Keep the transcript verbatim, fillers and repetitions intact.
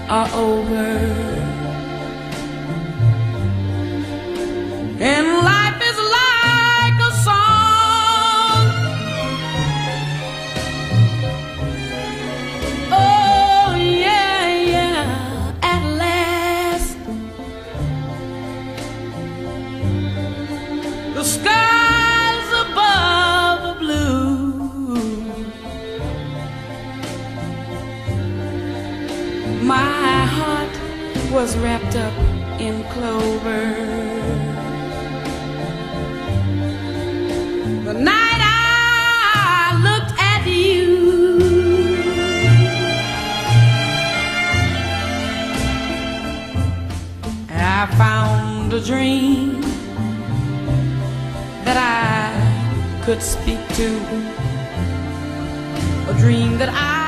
are over, and life is like a song. Oh yeah, yeah, at last the skies above are blue. My heart was wrapped up in clover the night I looked at you. I found a dream that I could speak to, a dream that I